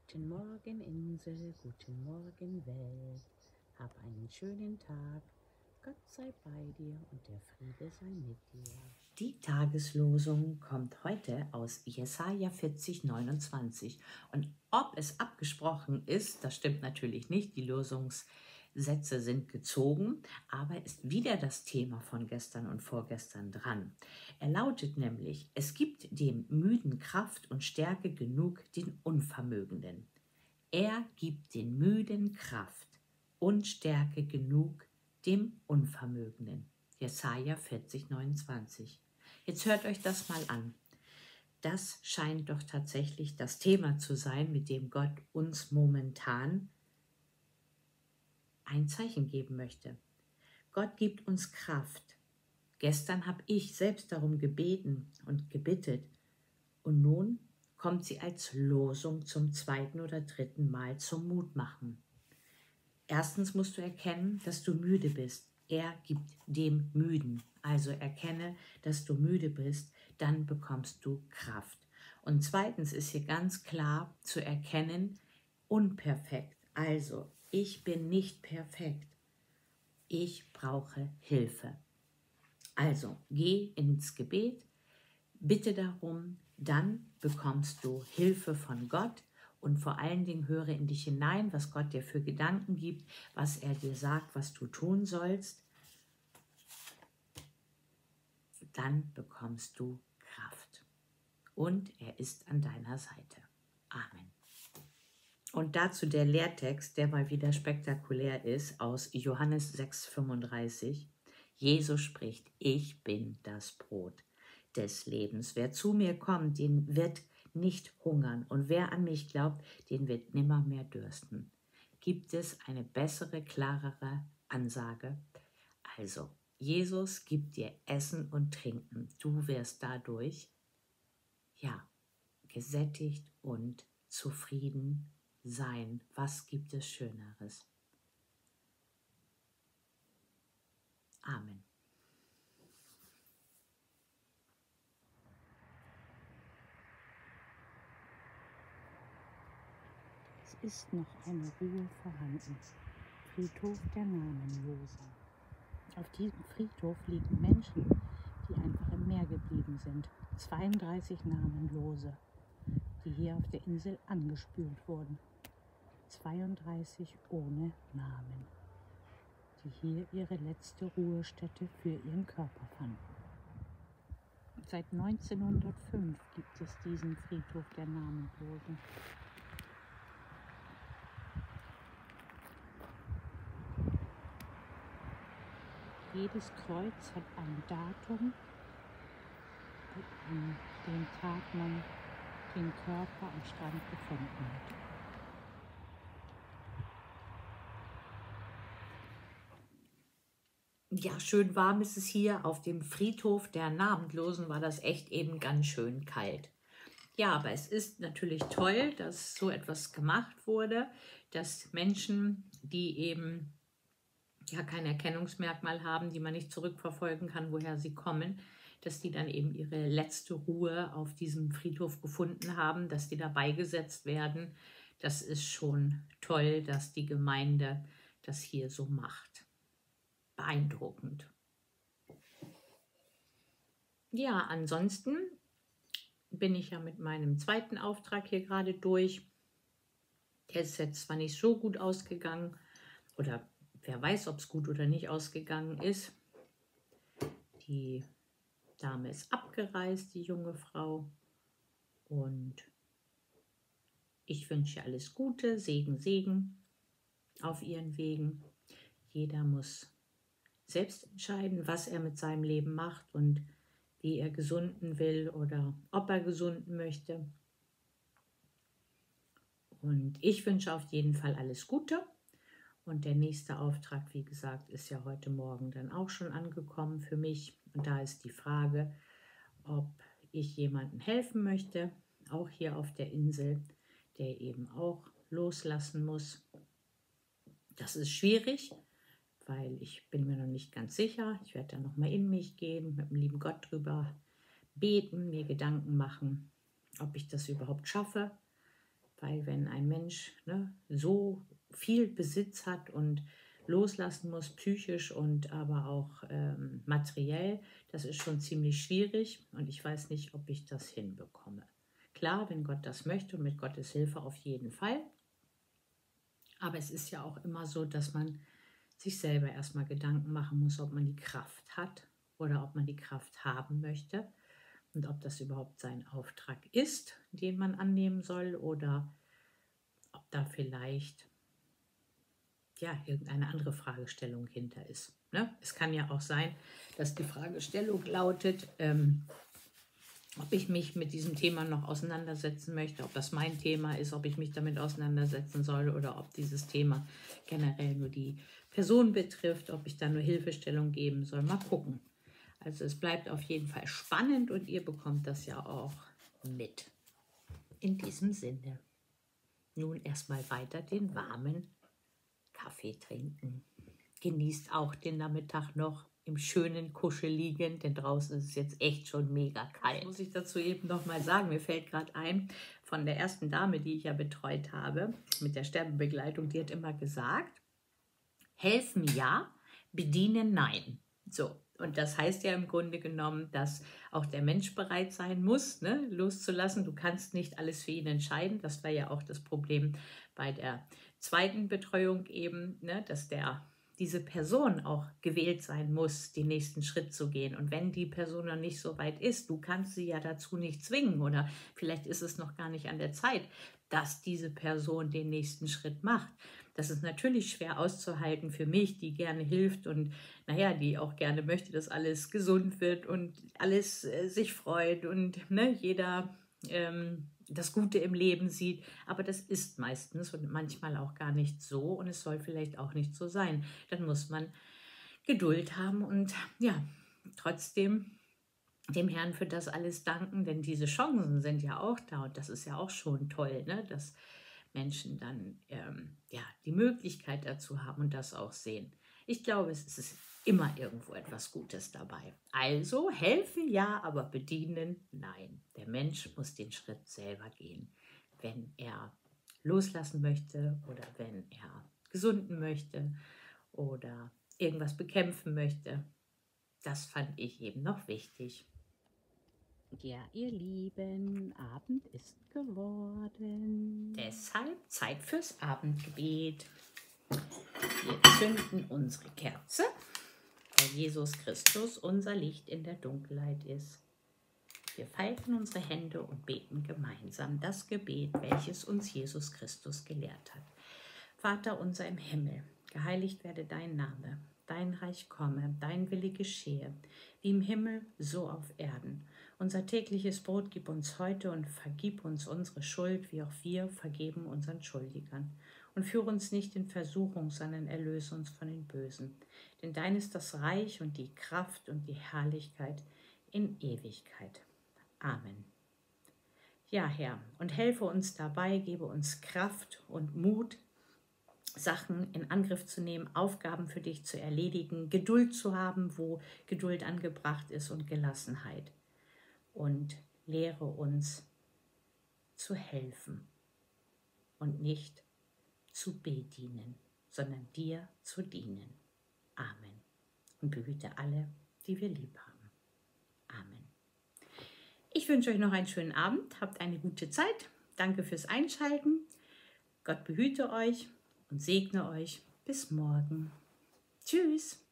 Guten Morgen Insel, guten Morgen Welt, hab einen schönen Tag, Gott sei bei dir und der Friede sei mit dir. Die Tageslosung kommt heute aus Jesaja 40,29 und ob es abgesprochen ist, das stimmt natürlich nicht, die Losungssätze sind gezogen, aber ist wieder das Thema von gestern und vorgestern dran. Er lautet nämlich: Es gibt dem Müden Kraft und Stärke genug den Unvermögenden. Er gibt den Müden Kraft und Stärke genug dem Unvermögenden. Jesaja 40,29. Jetzt hört euch das mal an. Das scheint doch tatsächlich das Thema zu sein, mit dem Gott uns momentan ein Zeichen geben möchte. Gott gibt uns Kraft. Gestern habe ich selbst darum gebeten und gebittet und nun kommt sie als Losung zum 2. oder 3. Mal zum Mutmachen. Erstens musst du erkennen, dass du müde bist. Er gibt dem Müden. Also erkenne, dass du müde bist, dann bekommst du Kraft. Und zweitens ist hier ganz klar zu erkennen, unperfekt. Also, ich bin nicht perfekt. Ich brauche Hilfe. Also, geh ins Gebet, bitte darum, dann bekommst du Hilfe von Gott und vor allen Dingen höre in dich hinein, was Gott dir für Gedanken gibt, was er dir sagt, was du tun sollst. Dann bekommst du Kraft und er ist an deiner Seite. Amen. Und dazu der Lehrtext, der mal wieder spektakulär ist, aus Johannes 6,35. Jesus spricht: Ich bin das Brot des Lebens. Wer zu mir kommt, den wird nicht hungern. Und wer an mich glaubt, den wird nimmer mehr dürsten. Gibt es eine bessere, klarere Ansage? Also, Jesus gibt dir Essen und Trinken. Du wirst dadurch, ja, gesättigt und zufrieden sein. Was gibt es Schöneres? Amen. Es ist noch eine Ruhe vorhanden. Friedhof der Namenlosen. Auf diesem Friedhof liegen Menschen, die einfach im Meer geblieben sind. 32 Namenlose, die hier auf der Insel angespült wurden. 32 ohne Namen, die hier ihre letzte Ruhestätte für ihren Körper fanden. Seit 1905 gibt es diesen Friedhof der Namenlosen. Jedes Kreuz hat ein Datum, an dem Tag man den Körper am Strand gefunden hat. Ja, schön warm ist es hier. Auf dem Friedhof der Namenlosen war das echt eben ganz schön kalt. Ja, aber es ist natürlich toll, dass so etwas gemacht wurde, dass Menschen, die eben ja kein Erkennungsmerkmal haben, die man nicht zurückverfolgen kann, woher sie kommen, dass die dann eben ihre letzte Ruhe auf diesem Friedhof gefunden haben, dass die da beigesetzt werden. Das ist schon toll, dass die Gemeinde das hier so macht. Beeindruckend. Ja, ansonsten bin ich ja mit meinem zweiten Auftrag hier gerade durch. Der ist jetzt zwar nicht so gut ausgegangen, oder wer weiß, ob es gut oder nicht ausgegangen ist. Die Dame ist abgereist, die junge Frau. Und ich wünsche ihr alles Gute, Segen, Segen auf ihren Wegen. Jeder muss selbst entscheiden, was er mit seinem Leben macht und wie er gesunden will oder ob er gesunden möchte. Und ich wünsche auf jeden Fall alles Gute. Und der nächste Auftrag, wie gesagt, ist ja heute Morgen dann auch schon angekommen für mich. Und da ist die Frage, ob ich jemandem helfen möchte, auch hier auf der Insel, der eben auch loslassen muss. Das ist schwierig, weil ich bin mir noch nicht ganz sicher. Ich werde dann nochmal in mich gehen, mit dem lieben Gott drüber beten, mir Gedanken machen, ob ich das überhaupt schaffe, Weil wenn ein Mensch so viel Besitz hat und loslassen muss, psychisch und aber auch materiell, das ist schon ziemlich schwierig und ich weiß nicht, ob ich das hinbekomme. Klar, wenn Gott das möchte und mit Gottes Hilfe auf jeden Fall. Aber es ist ja auch immer so, dass man sich selber erstmal Gedanken machen muss, ob man die Kraft hat oder ob man die Kraft haben möchte und ob das überhaupt sein Auftrag ist, den man annehmen soll oder ob da vielleicht ja irgendeine andere Fragestellung hinter ist. Ne? Es kann ja auch sein, dass die Fragestellung lautet, ob ich mich mit diesem Thema noch auseinandersetzen möchte, ob das mein Thema ist, ob ich mich damit auseinandersetzen soll oder ob dieses Thema generell nur die Person betrifft, ob ich da nur Hilfestellung geben soll. Mal gucken. Also es bleibt auf jeden Fall spannend und ihr bekommt das ja auch mit. In diesem Sinne, nun erstmal weiter den warmen Kaffee trinken. Genießt auch den Nachmittag noch im schönen Kuscheligen, denn draußen ist es jetzt echt schon mega kalt. Das muss ich dazu eben noch mal sagen, mir fällt gerade ein, von der ersten Dame, die ich ja betreut habe, mit der Sterbebegleitung, die hat immer gesagt, helfen ja, bedienen nein. So, und das heißt ja im Grunde genommen, dass auch der Mensch bereit sein muss, ne, loszulassen. Du kannst nicht alles für ihn entscheiden. Das war ja auch das Problem bei der zweiten Betreuung eben, ne, dass diese Person auch gewählt sein muss, den nächsten Schritt zu gehen. Und wenn die Person noch nicht so weit ist, du kannst sie ja dazu nicht zwingen oder vielleicht ist es noch gar nicht an der Zeit, dass diese Person den nächsten Schritt macht. Das ist natürlich schwer auszuhalten für mich, die gerne hilft und naja, die auch gerne möchte, dass alles gesund wird und alles sich freut und jeder das Gute im Leben sieht. Aber das ist meistens und manchmal auch gar nicht so und es soll vielleicht auch nicht so sein. Dann muss man Geduld haben und ja, trotzdem dem Herrn für das alles danken, denn diese Chancen sind ja auch da und das ist ja auch schon toll, ne? Dass Menschen dann die Möglichkeit dazu haben und das auch sehen. Ich glaube, es ist immer irgendwo etwas Gutes dabei. Also helfen ja, aber bedienen nein. Der Mensch muss den Schritt selber gehen, wenn er loslassen möchte oder wenn er gesunden möchte oder irgendwas bekämpfen möchte. Das fand ich eben noch wichtig. Ja, ihr Lieben, Abend ist geworden. Deshalb Zeit fürs Abendgebet. Wir zünden unsere Kerze, weil Jesus Christus unser Licht in der Dunkelheit ist. Wir falten unsere Hände und beten gemeinsam das Gebet, welches uns Jesus Christus gelehrt hat. Vater unser im Himmel, geheiligt werde dein Name, dein Reich komme, dein Wille geschehe, wie im Himmel, so auf Erden. Unser tägliches Brot gib uns heute und vergib uns unsere Schuld, wie auch wir vergeben unseren Schuldigern. Und führe uns nicht in Versuchung, sondern erlöse uns von den Bösen. Denn dein ist das Reich und die Kraft und die Herrlichkeit in Ewigkeit. Amen. Ja, Herr, und helfe uns dabei, gebe uns Kraft und Mut, Sachen in Angriff zu nehmen, Aufgaben für dich zu erledigen, Geduld zu haben, wo Geduld angebracht ist und Gelassenheit. Und lehre uns zu helfen und nicht zu bedienen, sondern dir zu dienen. Amen. Und behüte alle, die wir lieb haben. Amen. Ich wünsche euch noch einen schönen Abend, habt eine gute Zeit. Danke fürs Einschalten. Gott behüte euch und segne euch. Bis morgen. Tschüss.